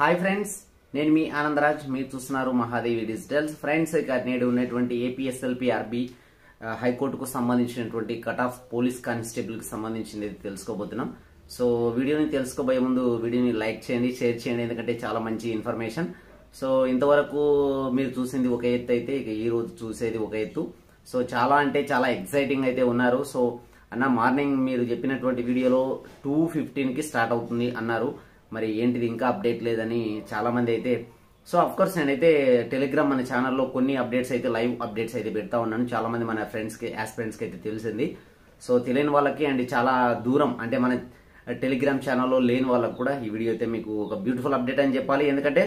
Hi friends, నేను మీ ఆనందరాజ్. మీరు చూస్తున్నారు మహాదేవి డిజిటల్స్. ఫ్రెండ్స్, ఇక నేడు ఉన్నటువంటి ఏపీఎస్ఎల్పీఆర్బీ హైకోర్టుకు సంబంధించినటువంటి కట్ ఆఫ్ పోలీస్ కానిస్టేబుల్ కి సంబంధించింది తెలుసుకోబోతున్నాం. సో వీడియోని తెలుసుకోబోయే ముందు వీడియోని లైక్ చేయండి, షేర్ చేయండి, ఎందుకంటే చాలా మంచి ఇన్ఫర్మేషన్. సో ఇంతవరకు మీరు చూసింది ఒక ఎత్తు అయితే ఇక ఈ రోజు చూసేది ఒక ఎత్తు. సో చాలా అంటే చాలా ఎక్సైటింగ్ అయితే ఉన్నారు. సో అన్న మార్నింగ్ మీరు చెప్పినటువంటి వీడియోలో 2:15కి స్టార్ట్ అవుతుంది అన్నారు. మరి ఏంటిది ఇంకా అప్డేట్ లేదని చాలా మంది అయితే. సో అఫ్ కోర్స్ నేనైతే టెలిగ్రామ్ మన ఛానల్లో కొన్ని అప్డేట్స్ అయితే లైవ్ అప్డేట్స్ అయితే పెడతా ఉన్నాను. చాలా మంది మన ఫ్రెండ్స్ కి ఆస్పిరెంట్స్ కి అయితే తెలిసింది. సో తెలియని వాళ్ళకి అండ్ చాలా దూరం అంటే మన టెలిగ్రామ్ ఛానల్లో లేని వాళ్ళకి కూడా ఈ వీడియో అయితే మీకు ఒక బ్యూటిఫుల్ అప్డేట్ అని చెప్పాలి. ఎందుకంటే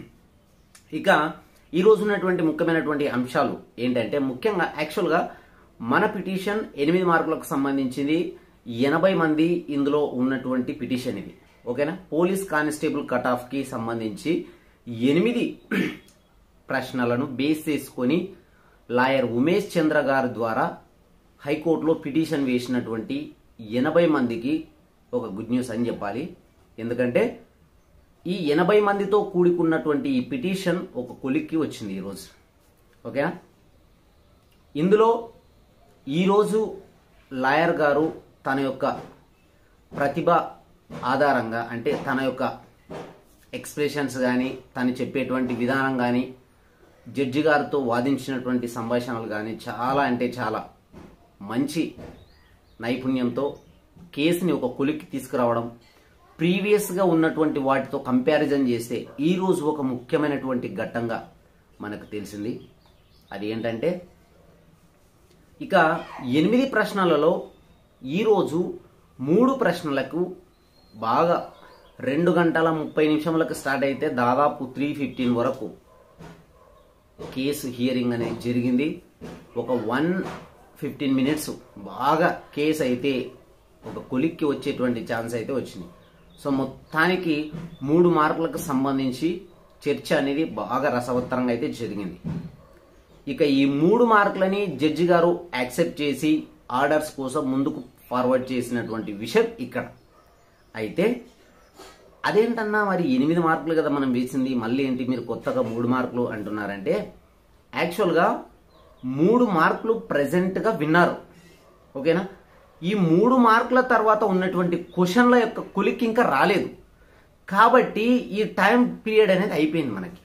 ఇక ఈ రోజు ఉన్నటువంటి ముఖ్యమైనటువంటి అంశాలు ఏంటంటే, ముఖ్యంగా యాక్చువల్గా మన పిటిషన్ 8 మార్కులకు సంబంధించింది. 80 మంది ఇందులో ఉన్నటువంటి పిటిషన్ ఇది. ఓకేనా? పోలీస్ కానిస్టేబుల్ కట్ ఆఫ్ కి సంబంధించి 8 ప్రశ్నలను బేస్ చేసుకొని లాయర్ ఉమేష్ చంద్ర గారి ద్వారా హైకోర్టులో పిటిషన్ వేసినటువంటి 80 మందికి ఒక గుడ్ న్యూస్ అని చెప్పాలి. ఎందుకంటే ఈ 80 మందితో కూడుకున్నటువంటి ఈ పిటిషన్ ఒక కొలిక్కి వచ్చింది ఈరోజు. ఓకేనా? ఇందులో ఈరోజు లాయర్ గారు తన యొక్క ప్రతిభ ఆధారంగా, అంటే తన యొక్క ఎక్స్ప్రెషన్స్ కానీ, తను చెప్పేటువంటి విధానం కానీ, జడ్జి గారితో వాదించినటువంటి సంభాషణలు కానీ చాలా అంటే చాలా మంచి నైపుణ్యంతో కేసుని ఒక కొలిక్కి తీసుకురావడం, ప్రీవియస్గా ఉన్నటువంటి వాటితో కంపారిజన్ చేస్తే ఈరోజు ఒక ముఖ్యమైనటువంటి ఘట్టంగా మనకు తెలిసింది. అది ఏంటంటే, ఇక 8 ప్రశ్నలలో ఈరోజు 3 ప్రశ్నలకు బాగా 2 గంటల 30 నిమిషములకు స్టార్ట్ అయితే దాదాపు 3:15 వరకు కేసు హియరింగ్ అనేది జరిగింది. ఒక 1:15 మినిట్స్ బాగా కేసు అయితే ఒక కొలిక్కి వచ్చేటువంటి ఛాన్స్ అయితే వచ్చింది. సో మొత్తానికి 3 మార్కులకు సంబంధించి చర్చ అనేది బాగా రసవత్తరంగా అయితే జరిగింది. ఇక ఈ 3 మార్కులని జడ్జి గారు యాక్సెప్ట్ చేసి ఆర్డర్స్ కోసం ముందుకు ఫార్వర్డ్ చేసినటువంటి విషయం ఇక్కడ. అయితే అదేంటన్నా మరి 8 మార్కులు కదా మనం వేసింది, మళ్ళీ ఏంటి మీరు కొత్తగా 3 మార్కులు అంటున్నారంటే, యాక్చువల్గా 3 మార్కులు ప్రెజెంట్గా విన్నారు. ఓకేనా? ఈ 3 మార్కుల తర్వాత ఉన్నటువంటి క్వశ్చన్ల యొక్క కొలిక్ ఇంకా రాలేదు కాబట్టి ఈ టైం పీరియడ్ అనేది అయిపోయింది మనకి.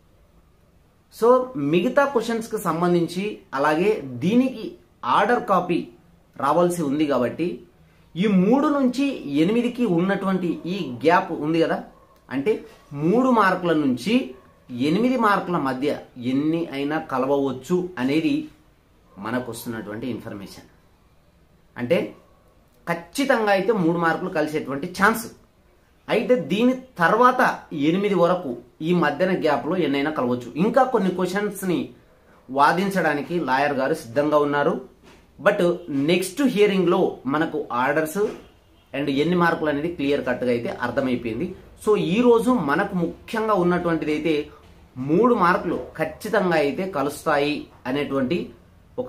సో మిగతా క్వశ్చన్స్ కి సంబంధించి అలాగే దీనికి ఆర్డర్ కాపీ రావాల్సి ఉంది కాబట్టి ఈ 3 నుంచి 8కి ఉన్నటువంటి ఈ గ్యాప్ ఉంది కదా, అంటే 3 మార్కుల నుంచి 8 మార్కుల మధ్య ఎన్ని అయినా కలవవచ్చు అనేది మనకు వస్తున్నటువంటి ఇన్ఫర్మేషన్. అంటే ఖచ్చితంగా అయితే 3 మార్కులు కలిసేటువంటి ఛాన్స్. అయితే దీని తర్వాత 8 వరకు ఈ మధ్యన గ్యాప్లో ఎన్నైనా కలవచ్చు. ఇంకా కొన్ని క్వశ్చన్స్ని వాదించడానికి లాయర్ గారు సిద్ధంగా ఉన్నారు. బట్ నెక్స్ట్ హియరింగ్లో మనకు ఆర్డర్స్ అండ్ ఎన్ని మార్కులు అనేది క్లియర్ కట్గా అయితే అర్థమైపోయింది. సో ఈ రోజు మనకు ముఖ్యంగా ఉన్నటువంటిది అయితే 3 మార్కులు ఖచ్చితంగా అయితే కలుస్తాయి అనేటువంటి ఒక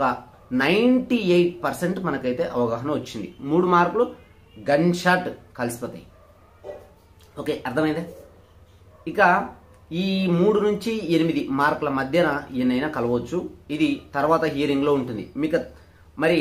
98% మనకైతే అవగాహన వచ్చింది. 3 మార్కులు గన్ షాట్ కలిసిపోతాయి. ఓకే, అర్థమైందే? ఇక ఈ 3 నుంచి 8 మార్కుల మధ్యన ఎన్నైనా కలవచ్చు. ఇది తర్వాత హియరింగ్లో ఉంటుంది. మీకు మరి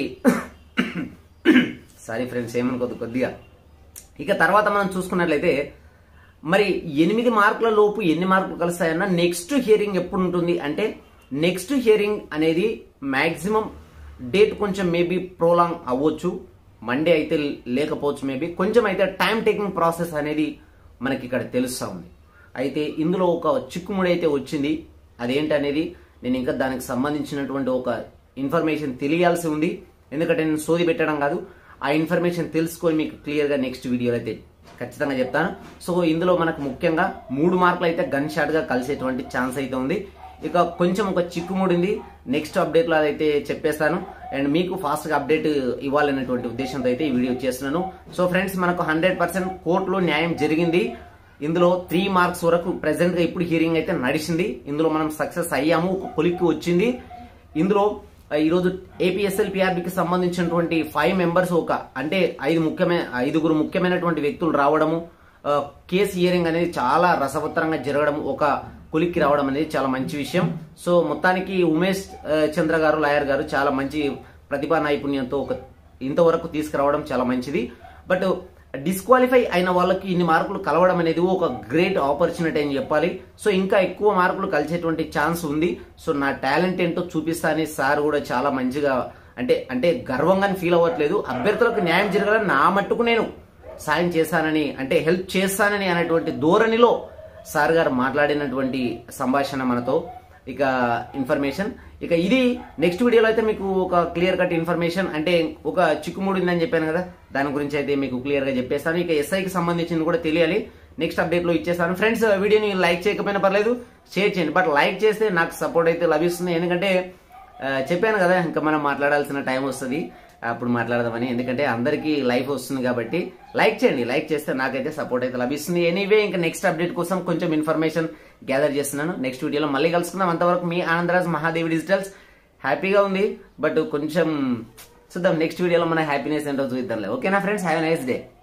సారీ ఫ్రెండ్స్, ఏమనుకోదు కొద్దిగా. ఇక తర్వాత మనం చూసుకున్నట్లయితే మరి 8 మార్కుల లోపు ఎన్ని మార్కులు కలుస్తాయన్న నెక్స్ట్ హియరింగ్ ఎప్పుడు ఉంటుంది అంటే, నెక్స్ట్ హియరింగ్ అనేది మ్యాక్సిమం డేట్ కొంచెం మేబీ ప్రోలాంగ్ అవ్వచ్చు. మండే అయితే లేకపోవచ్చు, మేబీ కొంచెం అయితే టైం టేకింగ్ ప్రాసెస్ అనేది మనకి ఇక్కడ తెలుస్తూ ఉంది. అయితే ఇందులో ఒక చిక్కుముడి అయితే వచ్చింది. అదేంటనేది నేను ఇంకా దానికి సంబంధించినటువంటి ఒక ఇన్ఫర్మేషన్ తెలియాల్సి ఉంది. ఎందుకంటే నేను సోది పెట్టడం కాదు, ఆ ఇన్ఫర్మేషన్ తెలుసుకొని మీకు క్లియర్గా నెక్స్ట్ వీడియోలో అయితే ఖచ్చితంగా చెప్తాను. సో ఇందులో మనకు ముఖ్యంగా 3 మార్కులు అయితే గన్ షాట్గా కలిసేటువంటి ఛాన్స్ అయితే ఉంది. ఇక కొంచెం ఒక చిక్కుముడింది, నెక్స్ట్ అప్డేట్లో అదైతే చెప్పేస్తాను అండ్ మీకు ఫాస్ట్గా అప్డేట్ ఇవ్వాలనేటువంటి ఉద్దేశంతో అయితే ఈ వీడియో చేస్తున్నాను. సో ఫ్రెండ్స్, మనకు 100% కోర్టులో న్యాయం జరిగింది. ఇందులో 3 మార్క్స్ వరకు ప్రెసెంట్గా ఇప్పుడు హియరింగ్ అయితే నడిచింది. ఇందులో మనం సక్సెస్ అయ్యాము, ఒక కొలిక్కి వచ్చింది. ఇందులో ఈరోజు ఏపీఎస్ఎల్పీఆర్బీకి సంబంధించినటువంటి 5 మెంబర్స్ అంటే 5 ముఖ్యమైనటువంటి వ్యక్తులు రావడము, కేసు హియరింగ్ అనేది చాలా రసవత్తరంగా జరగడం, ఒక కొలిక్కి రావడం అనేది చాలా మంచి విషయం. సో మొత్తానికి ఉమేష్ చంద్ర గారు, లాయర్ గారు చాలా మంచి ప్రతిభా నైపుణ్యంతో ఇంతవరకు తీసుకురావడం చాలా మంచిది. బట్ డిస్క్వాలిఫై అయిన వాళ్ళకి ఇన్ని మార్కులు కలవడం అనేది ఒక గ్రేట్ ఆపర్చునిటీ అని చెప్పాలి. సో ఇంకా ఎక్కువ మార్కులు కలిసేటువంటి ఛాన్స్ ఉంది. సో నా టాలెంట్ ఏంటో చూపిస్తా అని సార్ కూడా చాలా మంచిగా అంటే గర్వంగా ఫీల్ అవ్వట్లేదు. అభ్యర్థులకు న్యాయం జరగాలని నా మట్టుకు నేను సాయం చేశానని, అంటే హెల్ప్ చేస్తానని అనేటువంటి ధోరణిలో సార్ గారు మాట్లాడినటువంటి సంభాషణ మనతో ఇక ఇన్ఫర్మేషన్. ఇక ఇది నెక్స్ట్ వీడియోలో అయితే మీకు ఒక క్లియర్ కట్ ఇన్ఫర్మేషన్, అంటే ఒక చిక్కుముడి ఉందని చెప్పాను కదా, దాని గురించి అయితే మీకు క్లియర్ గా చెప్పేస్తాను. ఇక ఎస్ఐకి సంబంధించింది కూడా తెలియాలి, నెక్స్ట్ అప్డేట్ లో ఇచ్చేస్తాను. ఫ్రెండ్స్, వీడియోని లైక్ చేయకపోయినా పర్లేదు, షేర్ చేయండి. బట్ లైక్ చేస్తే నాకు సపోర్ట్ అయితే లభిస్తుంది. ఎందుకంటే చెప్పాను కదా, ఇంకా మనం మాట్లాడాల్సిన టైం వస్తుంది, అప్పుడు మాట్లాడదామని. ఎందుకంటే అందరికీ లైఫ్ వస్తుంది కాబట్టి లైక్ చేయండి. లైక్ చేస్తే నాకైతే సపోర్ట్ అయితే లభిస్తుంది. ఎనీవే, ఇంకా నెక్స్ట్ అప్డేట్ కోసం కొంచెం ఇన్ఫర్మేషన్ గ్యాదర్ చేస్తున్నాను. నెక్స్ట్ వీడియోలో మళ్ళీ కలుసుకుందాం. అంతవరకు మీ ఆనందరాజ్, మహాదేవి డిజిటల్స్. హ్యాపీగా ఉంది, బట్ కొంచెం చూద్దాం నెక్స్ట్ వీడియోలో మన హ్యాపీనెస్ ఏంటో చూద్దాంలే. ఓకేనా friends, have a nice day.